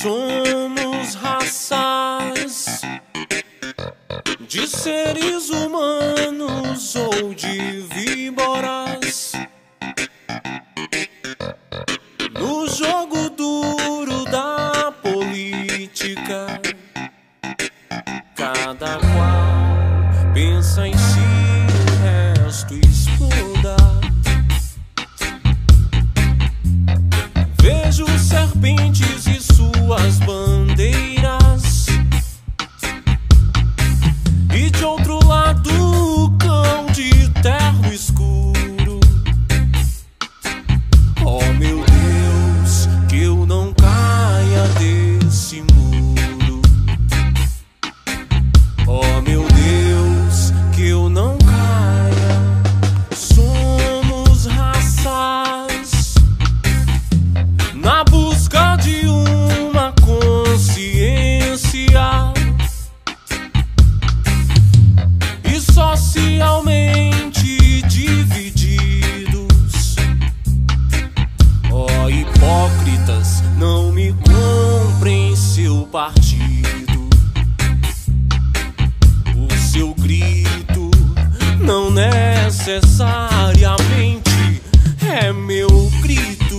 Somos raças de seres humanos ou de víboras. No jogo duro da política, cada qual pensa em si, o resto exploda. Vejo serpentes e suas bandeiras, e de outro lado o cão de terno escuro. Oh meu Deus, que eu não caia desse muro. Oh meu Deus, que eu não caia. Somos raças na busca de uma consciência, e socialmente divididos. Oh hipócritas, não me comprem seu partido. O seu grito não necessariamente é meu grito.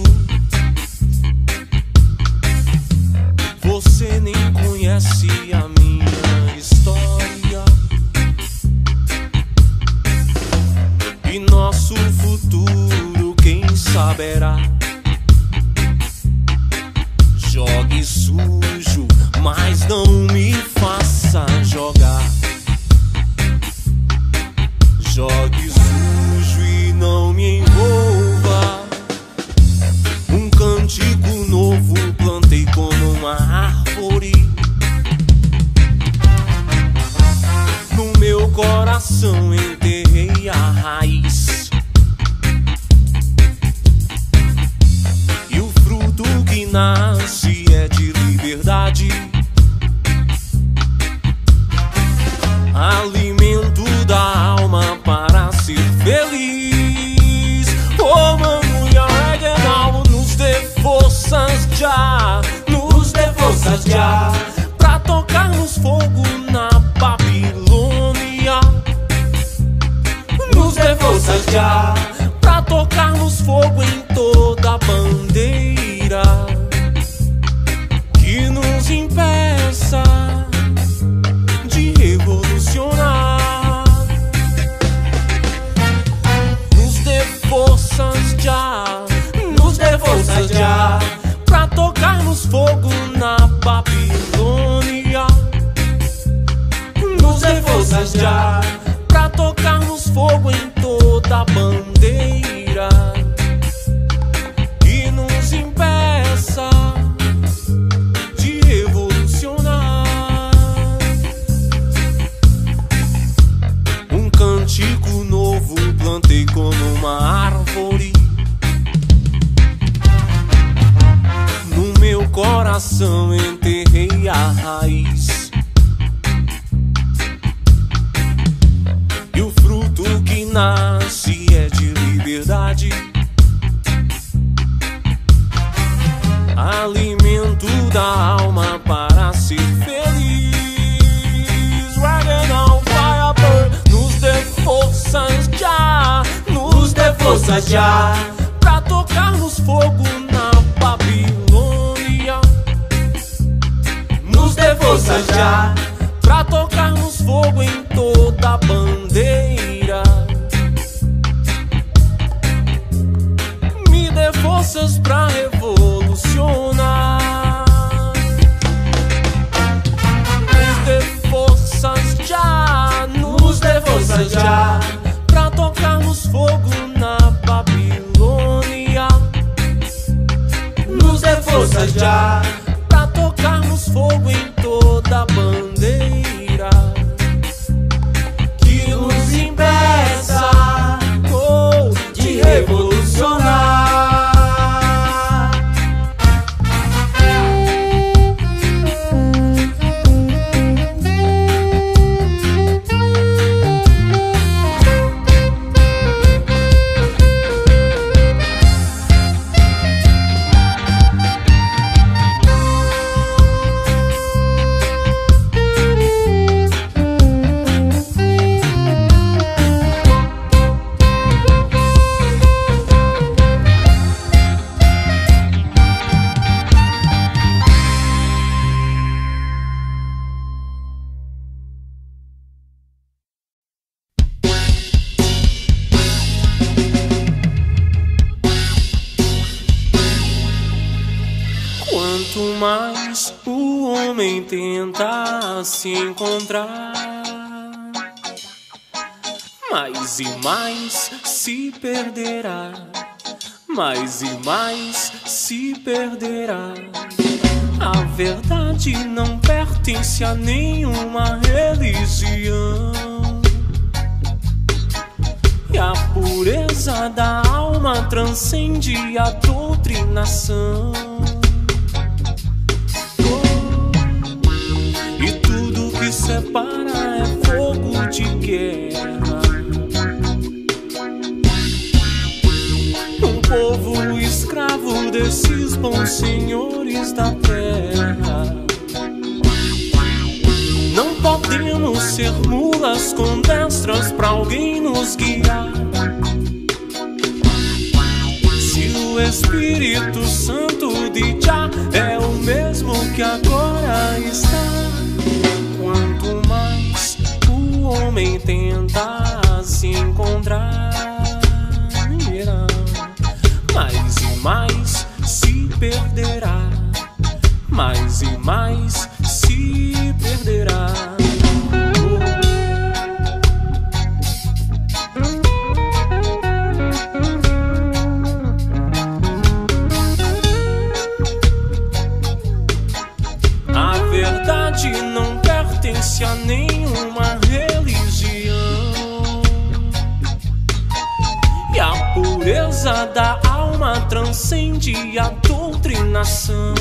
Você nem conhece a minha história, e nosso futuro quem saberá. Jogue sujo, mas não me faça jogar. Jogue sujo e não me envolva. Um cântico novo plantei como uma árvore. No meu coração enterrei a raiz, e o fruto que nasce é de liberdade. Alimento da alma para ser feliz. Oh mano, e a regional nos dê forças já, nos dê forças já, pra tocarmos fogo na Babilônia. Nos dê forças já, pra tocarmos fogo em toda a bandeira que nos impeça de revolucionar. Nos dê forças já, nos dê forças já, pra tocarmos fogo na Babilônia. Nos dê forças já, pra tocarmos fogo em toda a bandeira que nos impeça de revolucionar. Um cântico novo plantei como uma árvore. No meu coração enterrei a raiz, e o fruto que nasce é de liberdade. Alimento da alma para ser feliz. Dragon on fire burn. Nos dê forças já, nos dê forças já, pra tocarmos fogo na Babilônia. Nos dê forças já, pra tocarmos fogo em toda a bandeira. Me dê forças pra revolucionar. Nos dê forças já, nos dê forças já, pra tocarmos fogo na Babilônia. Nos dê forças já, pra tocarmos fogo em toda a bandeira que nos impeça de revolucionar. Quanto mais o homem tenta se encontrar, mais e mais se perderá, mais e mais se perderá. A verdade não pertence a nenhuma religião, e a pureza da alma transcende a doutrinação. E tudo que separa é fogo de guerra. Um povo escravo desses bons senhores da terra. Não podemos ser mulas com destras pra alguém nos guiar. Se o Espírito Santo de Jah é o mesmo que agora está, quanto mais o homem tenta se encontrar, mais e mais se perderá, mais e mais se perderá. A verdade não pertence a nenhuma religião, e a pureza da alma transcende a doutrinação.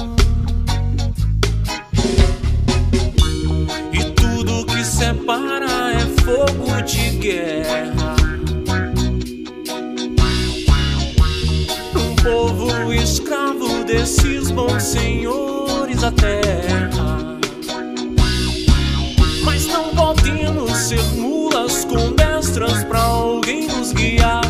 E tudo que separa é fogo de guerra. Um povo escravo desses bons senhores da terra. Mas não podemos ser mulas com destras pra alguém nos guiar.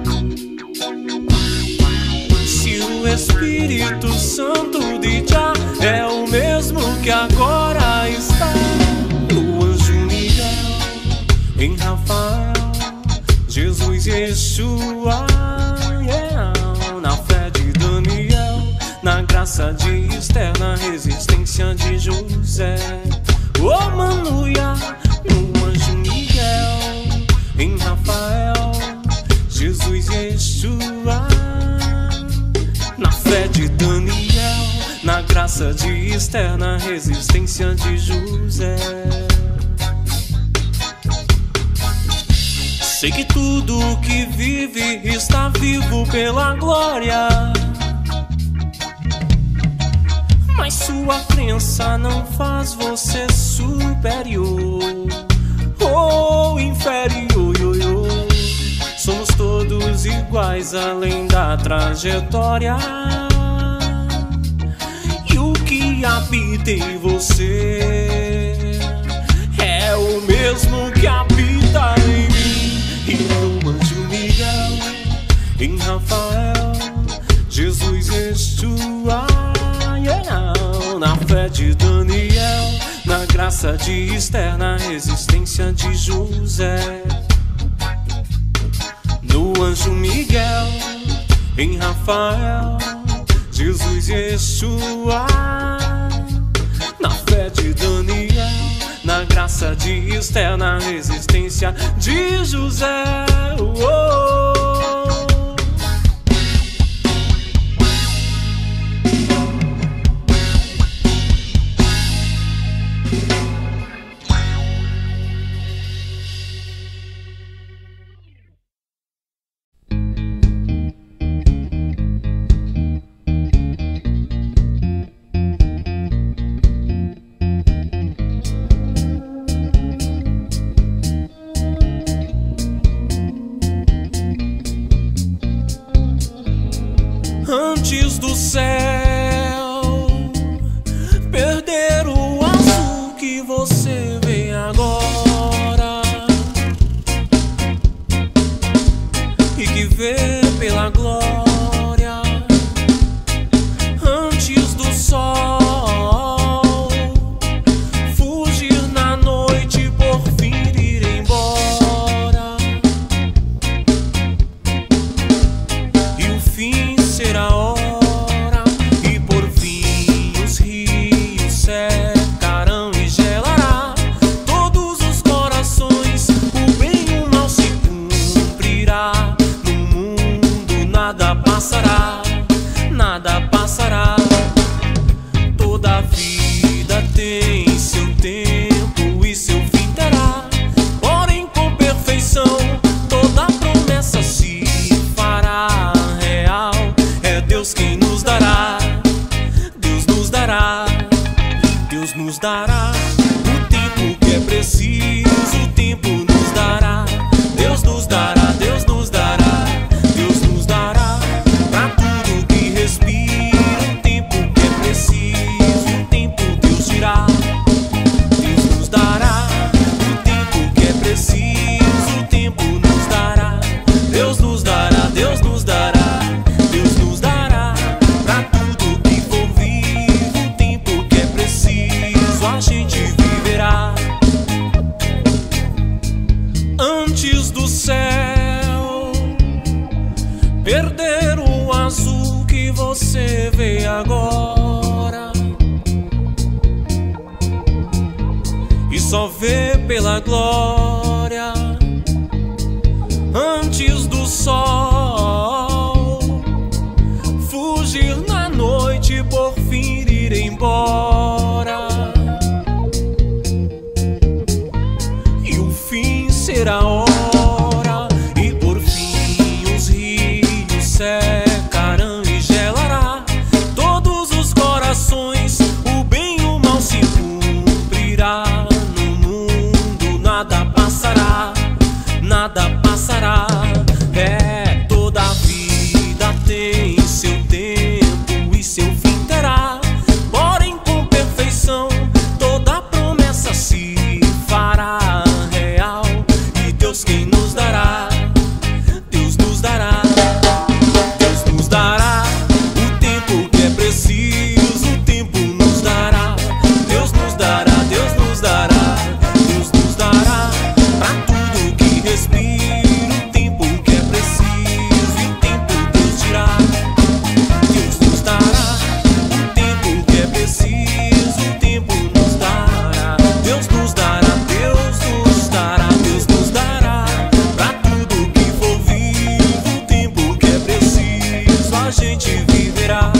Se o Espírito Santo de Jah é o mesmo que agora está, no anjo Miguel, em Rafael, Jesus e Yeshua, yeah. Na fé de Daniel, na graça de Esther, na resistência de José, oh Manuia, no anjo Miguel, em Rafael, Jesus e Yeshua. Na fé de Daniel, na graça de Esther, na resistência de José. Sei que tudo que vive está vivo pela glória, mas sua crença não faz você superior ou inferior. Somos todos iguais além da trajetória, e o que habita em você é o mesmo que habita em mim. E no anjo Miguel, em Rafael, Jesus e Yeshua, yeah. Na fé de Daniel, na graça de Esther, na resistência de José. No anjo Miguel, em Rafael, Jesus e Yeshua. Na fé de Daniel, na graça de Esther, na resistência de José. Antes do céu perder o azul que você vê agora, e que vê pela glória. Antes do sol fugir na noite, por fim ir embora, e o fim será hora, e por fim que você vê agora e só vê pela glória antes do sol fugir na noite, por fim ir embora, e o fim será a hora, e por fim os rios secarão e gelará todos os corações, o bem e o mal se cumprirá no mundo, nada passará, nada passará. É, toda a vida tem seu tempo e seu fim terá, porém com perfeição toda promessa se fará real, e Deus quem nos dará, Deus nos dará, Deus nos dará o tempo que é preciso, o tempo nos dará, Deus nos dará, Deus nos dará, Deus nos dará pra tudo que respira, o tempo que é preciso, e o tempo Deus dirá, Deus nos dará o tempo que é preciso, o tempo nos dará, Deus nos dará, Deus nos dará, Deus nos dará pra tudo que for vivo, o tempo que é preciso, a gente viverá.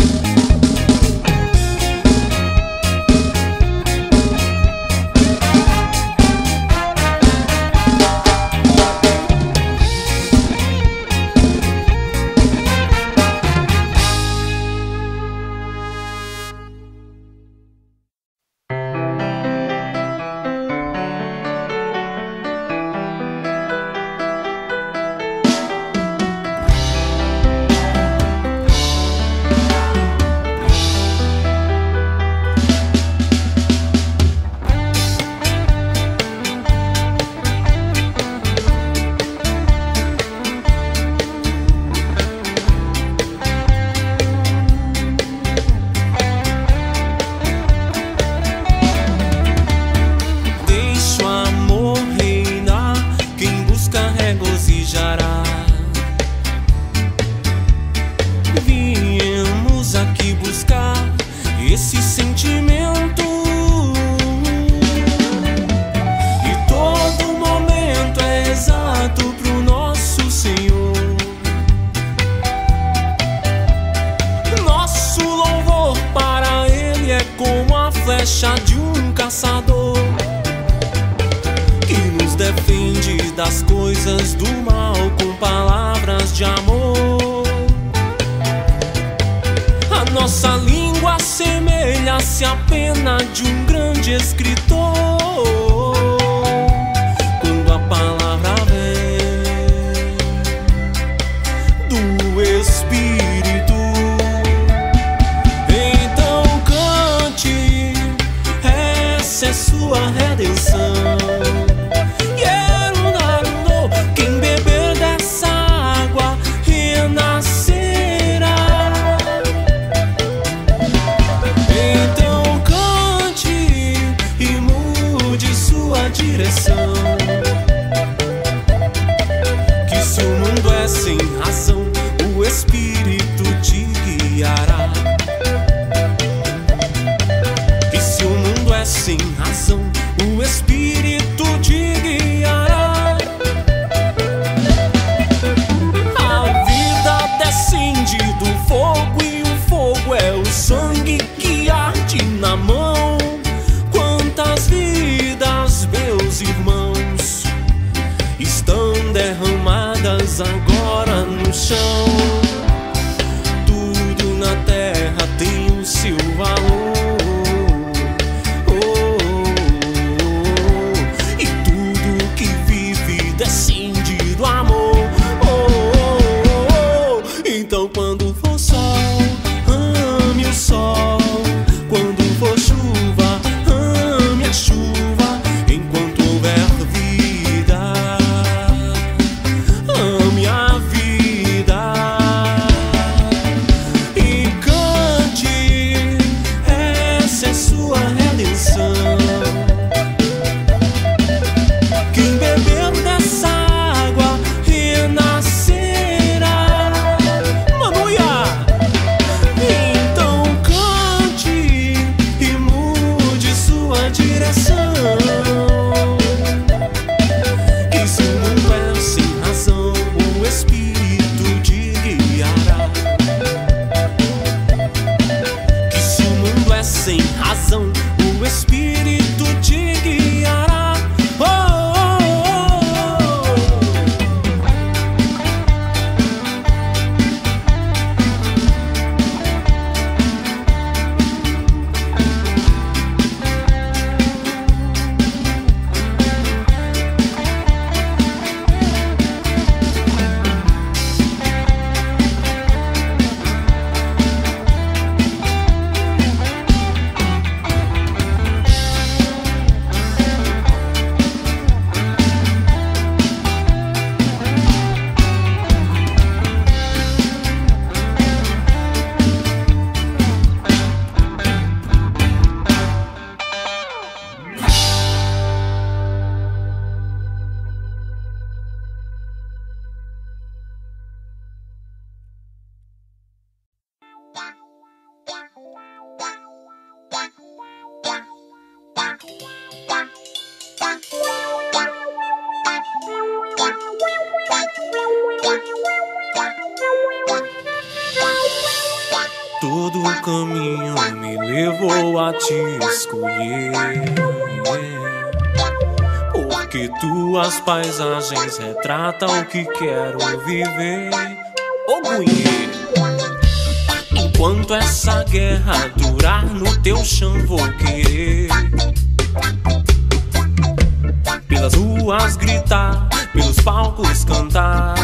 Deixa o amor reinar, quem busca regozijará. Viemos aqui buscar esse sentimento, e todo momento é exato pro nosso Senhor. Nosso louvor para Ele é como a flecha de um caçador que nos defende das coisas do mal com palavras de amor. A nossa língua assemelha-se à pena de um grande escritor. Quando a palavra vem do Espírito, então cante, essa é sua redenção. Quem beber dessa água renascerá. Então cante e mude sua direção, que se o mundo é sem razão, o Espírito te guiará. E se o mundo é sem razão, o Espírito te guiará. Descende do fogo, e o fogo é o sangue que arde na mão. Quantas vidas, meus irmãos, estão derramadas agora no chão. Tudo na terra tem o seu valor, e tudo que vive descende do amor. Então quando for sol, ame o sol. Quando for chuva, ame a chuva. Enquanto houver vida, ame a vida. E cante, todo o caminho me levou a te escolher, porque tuas paisagens retratam o que quero viver. Ogunhê. Enquanto essa guerra durar, no teu chão vou querer pelas ruas gritar, pelos palcos cantar.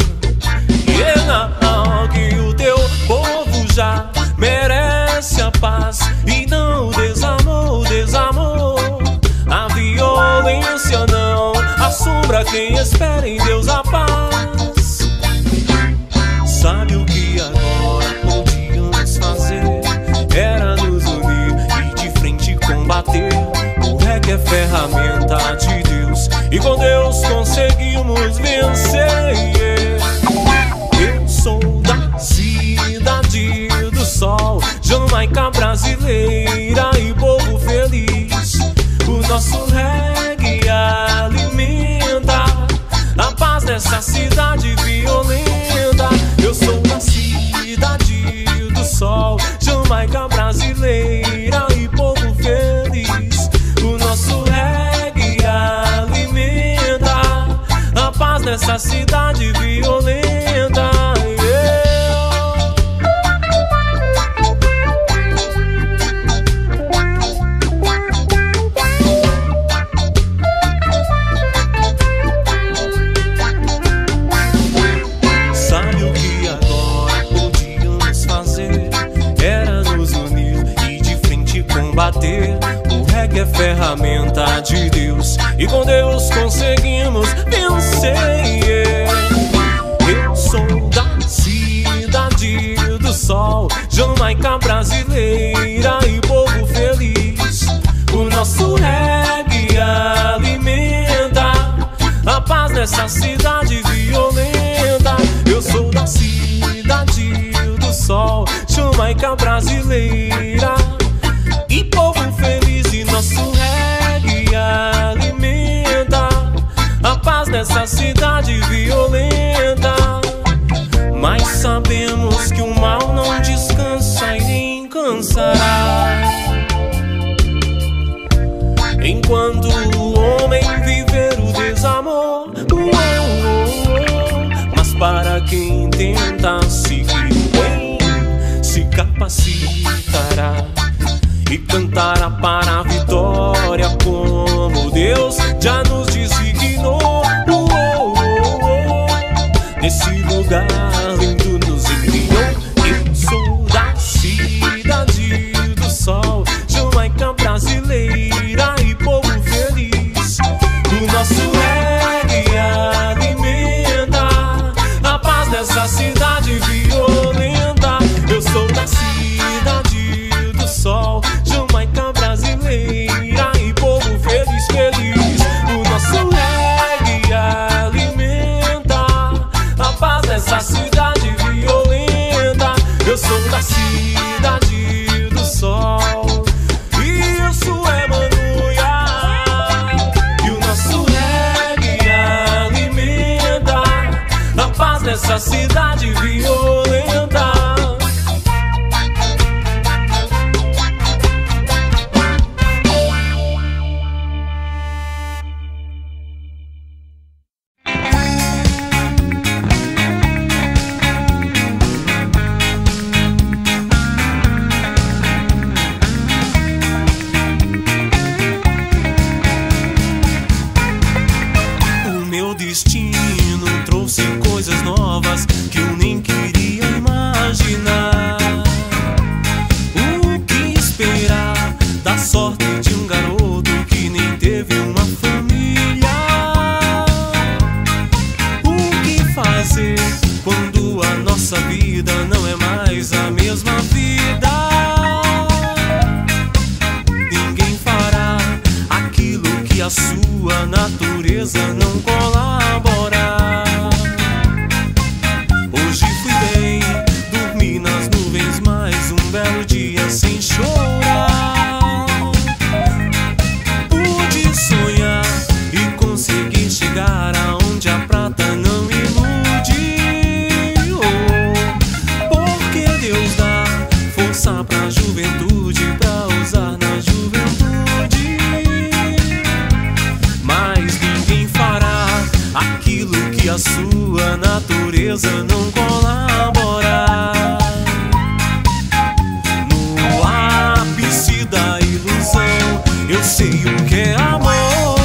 Que o teu povo já merece a paz e não o desamor, desamor. A violência não assombra quem espera em Deus a paz. Sabe o que agora podíamos fazer? Era nos unir e de frente combater. O reggae é ferramenta de Deus e com Deus conseguimos vencer. Eu sou da cidade do sol, Jamaica brasileira e povo feliz. O nosso reggae alimenta a paz nessa cidade violenta. Eu sou da cidade do sol, Jamaica brasileira e povo feliz. O nosso reggae alimenta a paz nessa cidade violenta. O reggae é ferramenta de Deus e com Deus conseguimos vencer. Eu sou da cidade do sol, Jamaica brasileira e povo feliz. O nosso reggae alimenta a paz nessa cidade violenta. Eu sou da cidade do sol, Jamaica brasileira e povo feliz, e nosso reggae alimenta a paz nessa cidade violenta. Mas sabemos que o mal não descansa e nem cansará. Enquanto o homem viver o desamor, mas para quem tenta seguir o bem, se capacitará e cantará para a vitória como Deus já nos designou. Nesse lugar lindo nos enviou. Eu sou da cidade do sol, Jamaica brasileira e povo feliz. O nosso reggae alimenta a paz nessa cidade violenta. Eu sou da cidade do sol, Jamaica brasileira e povo feliz, feliz. O nosso reggae alimenta a paz nessa cidade violenta. Eu sou da cidade do sol, isso é Manuia. E o nosso reggae alimenta a paz nessa cidade violenta. Destino trouxe coisas novas que eu nem queria. sua natureza não colaborar. No ápice da ilusão, eu sei o que é amor.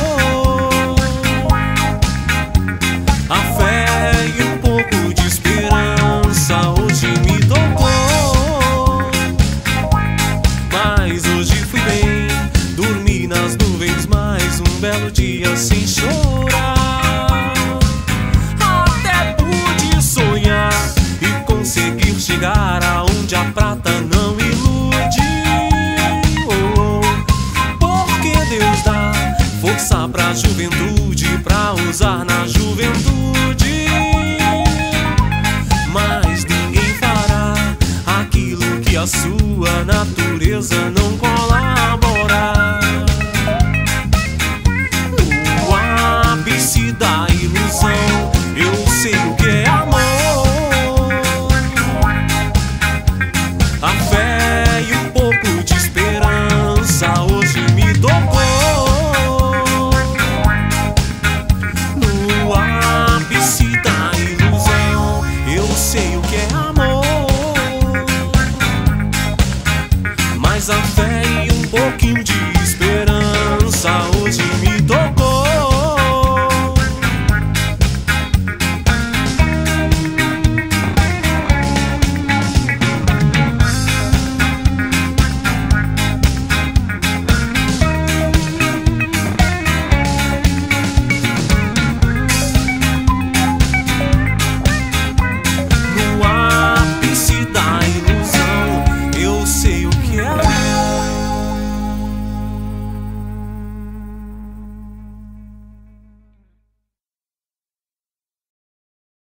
A fé e um pouco de esperança hoje me tocou. Mas hoje fui bem, dormi nas nuvens mais um belo dia sem chorar. Até pude sonhar e conseguir chegar aonde a prata não ilude. Porque Deus dá força pra juventude, pra usar na juventude.